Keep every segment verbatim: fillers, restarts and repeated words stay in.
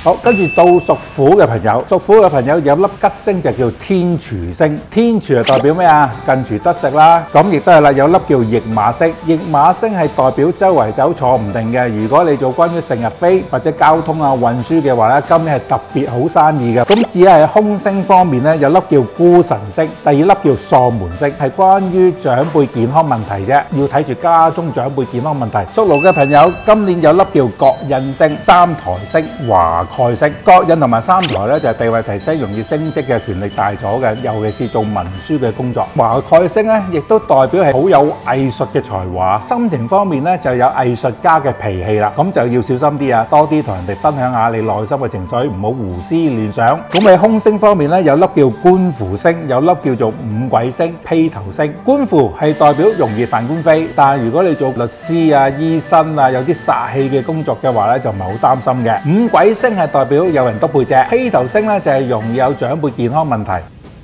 好，跟住到屬虎嘅朋友，屬虎嘅朋友有粒吉星就叫天廚星。天廚係代表咩啊？近廚得食啦。咁亦都係啦，有粒叫驛馬星。驛馬星係代表周圍走坐唔定嘅。如果你做關於成日飛或者交通啊運輸嘅話咧，今年係特別好生意嘅。咁至於係凶星方面咧，有粒叫孤神星，第二粒叫喪門星，係關於長輩健康問題啫，要睇住家中長輩健康問題。屬龍嘅朋友今年有粒叫國印星、三台星、華蓋星。國印同埋三台咧就係地位提升、容易升職嘅，權力大咗嘅，尤其是做文書嘅工作。華蓋星咧亦都代表係好有藝術嘅才華，心情方面咧就有藝術家嘅脾氣啦，咁就要小心啲啊，多啲同人哋分享下你內心嘅情緒，唔好胡思亂想。咁喺凶星方面咧，有粒叫官符星，有粒叫做五鬼星、披頭星。官符係代表容易犯官非，但係如果你做律師啊、醫生啊，有啲煞氣嘅工作嘅話咧，就唔係好擔心嘅。五鬼星係代表有人督背脊，披頭星咧就係容易有長輩健康問題。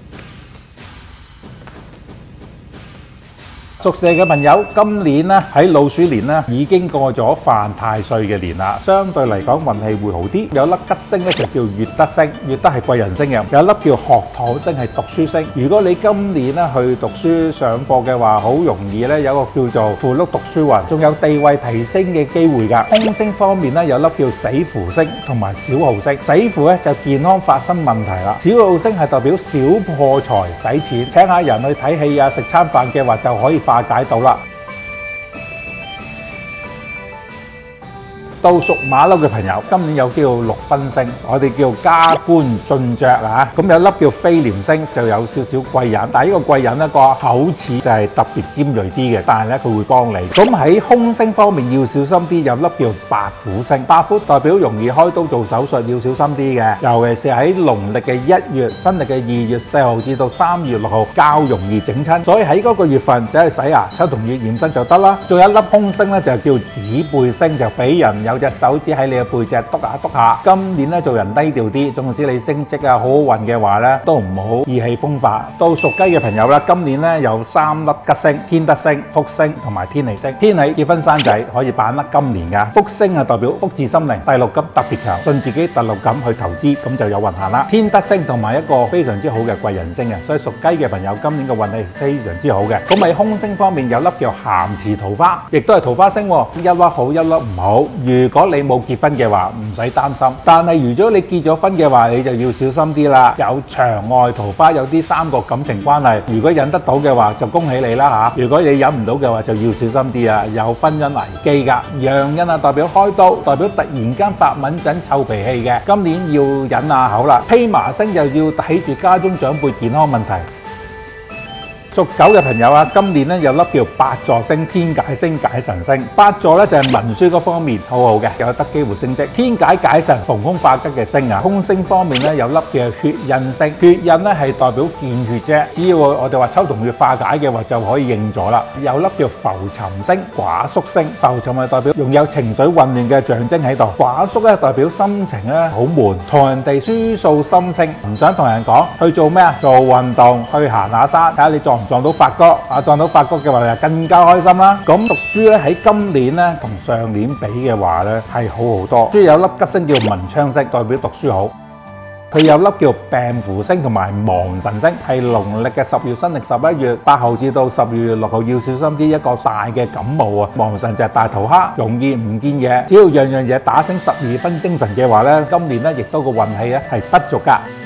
屬蛇嘅朋友，今年咧喺老鼠年咧已經過咗犯太歲嘅年啦，相對嚟講運氣會好啲。有粒吉星咧就叫月德星，月德係貴人星嘅。有粒叫學堂星係讀書星。如果你今年咧去讀書上課嘅話，好容易咧有個叫做符祿讀書運，仲有地位提升嘅機會㗎。凶星方面咧有粒叫死符星同埋小耗星。死符咧就健康發生問題啦，小耗星係代表小破財使錢，請下人去睇戲啊、食餐飯嘅話就可以化解到啦。到屬馬騮嘅朋友，今年有叫六分星，我哋叫加官進爵啊！咁有粒叫飛廉星，就有少少貴人，但係呢個貴人咧個口齒就係特別尖鋭啲嘅，但係咧佢會幫你。咁喺凶星方面要小心啲，有粒叫白虎星，白虎代表容易開刀做手術，要小心啲嘅，尤其是喺農曆嘅一月、新曆嘅二月四號至到三月六號較容易整親，所以喺嗰個月份就係洗牙、抽同月驗身就得啦。仲有一粒凶星咧就叫指背星，就俾人有隻手指喺你嘅背脊篤下篤下。今年咧做人低調啲，縱使你升職啊好好運嘅話咧，都唔好意氣風發。到屬雞嘅朋友咧，今年咧有三粒吉星：天德星、福星同埋天喜星。天喜結婚生仔可以把握今年噶，福星係代表福至心靈，第六感特別強，信自己第六感去投資，咁就有運行啦。天德星同埋一個非常之好嘅貴人星啊，所以屬雞嘅朋友今年嘅運氣非常之好嘅。咁喺凶星方面有粒叫咸池桃花，亦都係桃花星，一粒好一粒唔好。如果你冇結婚嘅話，唔使擔心。但係如果你結咗婚嘅話，你就要小心啲啦。有場外桃花，有啲三角感情關係，如果忍得到嘅話，就恭喜你啦嚇。如果你忍唔到嘅話，就要小心啲啊，有婚姻危機㗎。陽刃啊，代表開刀，代表突然間發敏疹、臭脾氣嘅，今年要忍下口啦。披麻星就要睇住家中長輩健康問題。屬狗嘅朋友啊，今年咧有粒叫八座星、天解星、解神星。八座咧就係文書嗰方面好好嘅，有得機會升職。天解解神逢凶化吉嘅星啊。凶星方面咧有粒嘅血印星，血印咧係代表見血啫，只要我哋話抽同血化解嘅話就可以應咗啦。有粒叫浮沉星、寡宿星，浮沉係代表容有情緒混亂嘅象徵喺度，寡宿咧代表心情咧好悶，同人哋抒訴心情，唔想同人講，去做咩啊？做運動，去行下山，睇下你撞撞到發哥啊！撞到發哥嘅話就更加開心啦。咁屬豬咧喺今年咧同上年比嘅話咧係好好多。豬有粒吉星叫文昌星，代表讀書好。佢有粒叫病符星同埋亡神星，係農曆嘅十月、新曆十一月八號至到十二月六號要小心啲，一個大嘅感冒啊！亡神就係大頭蝦，容易唔見嘢。只要樣樣嘢打醒十二分精神嘅話咧，今年咧亦都個運氣咧係不俗㗎。